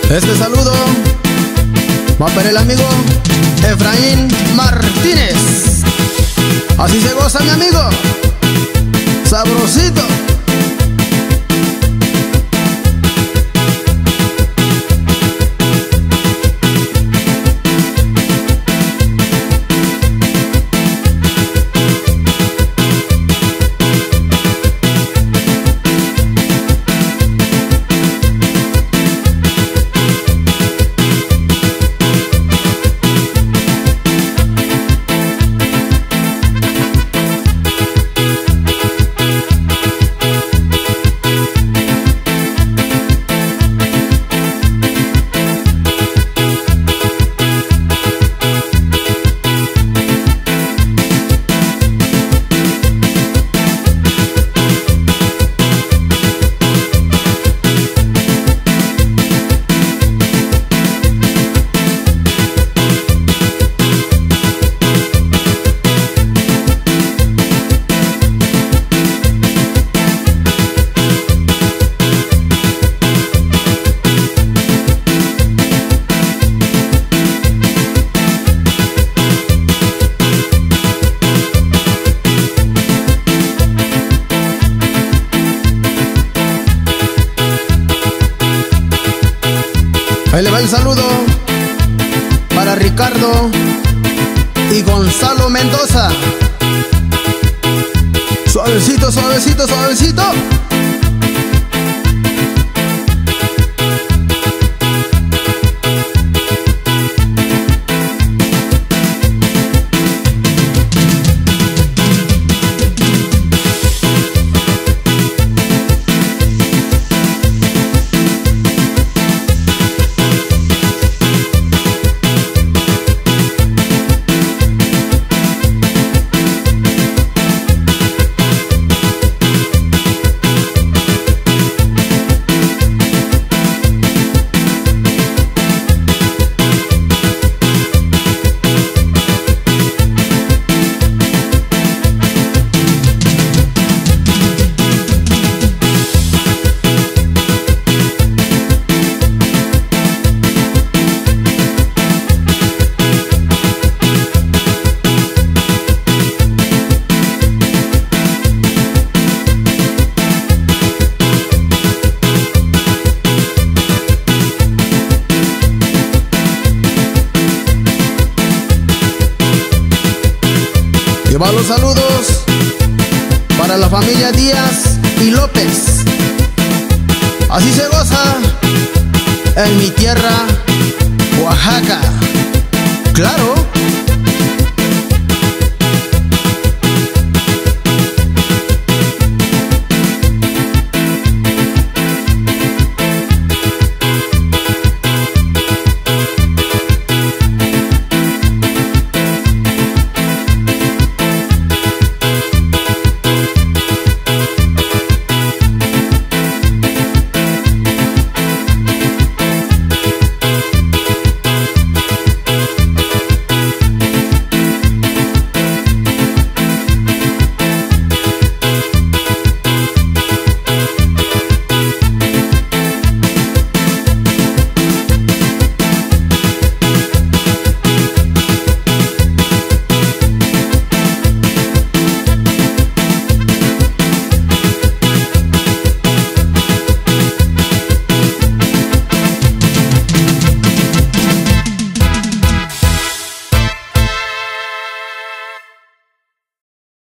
Este saludo va para el amigo Efraín Martínez. Así se goza, mi amigo. Sabrosito. Ahí le va el saludo para Ricardo y Gonzalo Mendoza. Suavecito, suavecito, suavecito. Lleva los saludos para la familia Díaz y López. Así se goza en mi tierra, Oaxaca. Claro.